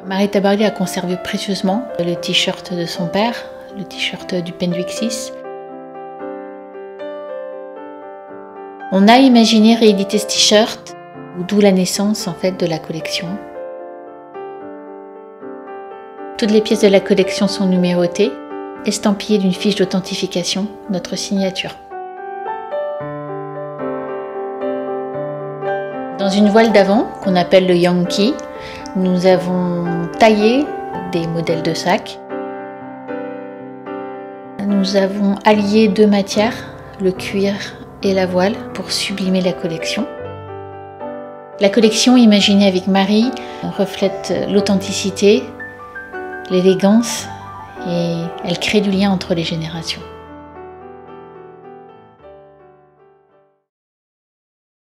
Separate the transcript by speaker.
Speaker 1: Marie Tabarly a conservé précieusement le t-shirt de son père, le t-shirt du Penduic 6. On a imaginé rééditer ce t-shirt, d'où la naissance en fait de la collection. Toutes les pièces de la collection sont numérotées, estampillées d'une fiche d'authentification, notre signature. Dans une voile d'avant, qu'on appelle le Yankee, nous avons taillé des modèles de sacs. Nous avons allié deux matières, le cuir et la voile, pour sublimer la collection. La collection imaginée avec Marie reflète l'authenticité, l'élégance et elle crée du lien entre les générations.